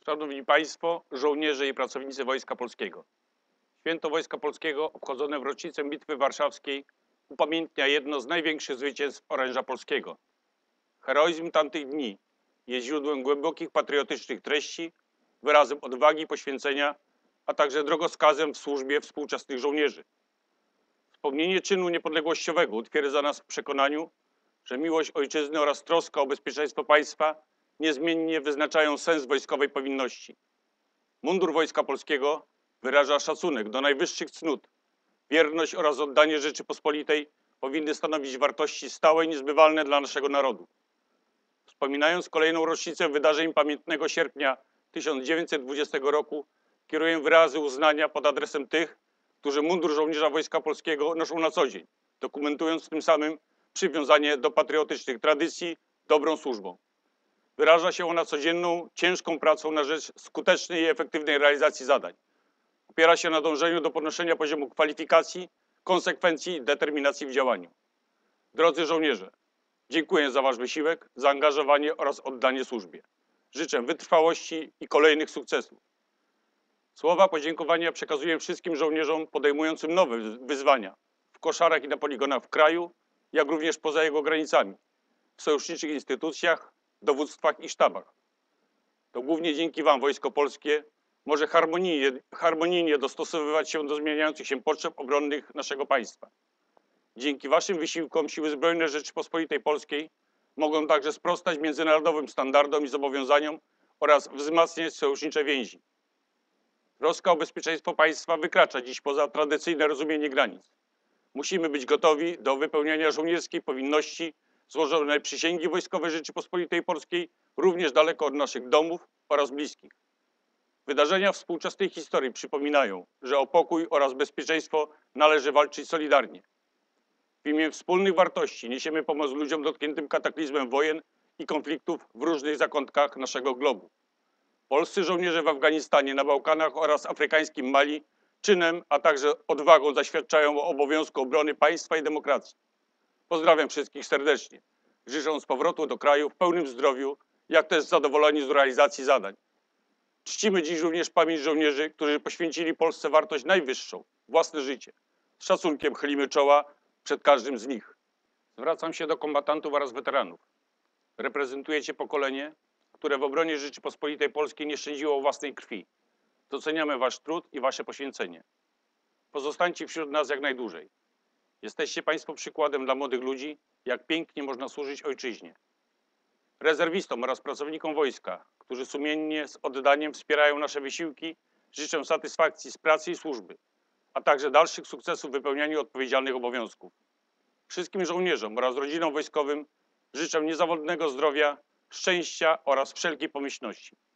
Szanowni Państwo, żołnierze i pracownicy Wojska Polskiego. Święto Wojska Polskiego, obchodzone w rocznicę Bitwy Warszawskiej, upamiętnia jedno z największych zwycięstw oręża polskiego. Heroizm tamtych dni jest źródłem głębokich patriotycznych treści, wyrazem odwagi i poświęcenia, a także drogowskazem w służbie współczesnych żołnierzy. Wspomnienie czynu niepodległościowego utwierdza nas w przekonaniu, że miłość ojczyzny oraz troska o bezpieczeństwo państwa niezmiennie wyznaczają sens wojskowej powinności. Mundur Wojska Polskiego wyraża szacunek do najwyższych cnót. Wierność oraz oddanie Rzeczypospolitej powinny stanowić wartości stałe i niezbywalne dla naszego narodu. Wspominając kolejną rocznicę wydarzeń pamiętnego sierpnia 1920 roku, kieruję wyrazy uznania pod adresem tych, którzy mundur żołnierza Wojska Polskiego noszą na co dzień, dokumentując tym samym przywiązanie do patriotycznych tradycji dobrą służbą. Wyraża się ona codzienną, ciężką pracą na rzecz skutecznej i efektywnej realizacji zadań. Opiera się na dążeniu do podnoszenia poziomu kwalifikacji, konsekwencji i determinacji w działaniu. Drodzy żołnierze, dziękuję za wasz wysiłek, zaangażowanie oraz oddanie służbie. Życzę wytrwałości i kolejnych sukcesów. Słowa podziękowania przekazuję wszystkim żołnierzom podejmującym nowe wyzwania w koszarach i na poligonach w kraju, jak również poza jego granicami, w sojuszniczych instytucjach, dowództwach i sztabach. To głównie dzięki wam Wojsko Polskie może harmonijnie dostosowywać się do zmieniających się potrzeb obronnych naszego państwa. Dzięki waszym wysiłkom Siły Zbrojne Rzeczypospolitej Polskiej mogą także sprostać międzynarodowym standardom i zobowiązaniom oraz wzmacniać sojusznicze więzi. Troska o bezpieczeństwo państwa wykracza dziś poza tradycyjne rozumienie granic. Musimy być gotowi do wypełniania żołnierskiej powinności złożonej przysięgi wojskowej Rzeczypospolitej Polskiej również daleko od naszych domów oraz bliskich. Wydarzenia współczesnej historii przypominają, że o pokój oraz bezpieczeństwo należy walczyć solidarnie. W imię wspólnych wartości niesiemy pomoc ludziom dotkniętym kataklizmem wojen i konfliktów w różnych zakątkach naszego globu. Polscy żołnierze w Afganistanie, na Bałkanach oraz afrykańskim Mali czynem, a także odwagą zaświadczają o obowiązku obrony państwa i demokracji. Pozdrawiam wszystkich serdecznie, życząc powrotu do kraju w pełnym zdrowiu, jak też zadowoleni z realizacji zadań. Czcimy dziś również pamięć żołnierzy, którzy poświęcili Polsce wartość najwyższą, własne życie. Z szacunkiem chylimy czoła przed każdym z nich. Zwracam się do kombatantów oraz weteranów. Reprezentujecie pokolenie, które w obronie Rzeczypospolitej Polskiej nie szczędziło własnej krwi. Doceniamy wasz trud i wasze poświęcenie. Pozostańcie wśród nas jak najdłużej. Jesteście państwo przykładem dla młodych ludzi, jak pięknie można służyć ojczyźnie. Rezerwistom oraz pracownikom wojska, którzy sumiennie, z oddaniem wspierają nasze wysiłki, życzę satysfakcji z pracy i służby, a także dalszych sukcesów w wypełnianiu odpowiedzialnych obowiązków. Wszystkim żołnierzom oraz rodzinom wojskowym życzę niezawodnego zdrowia, szczęścia oraz wszelkiej pomyślności.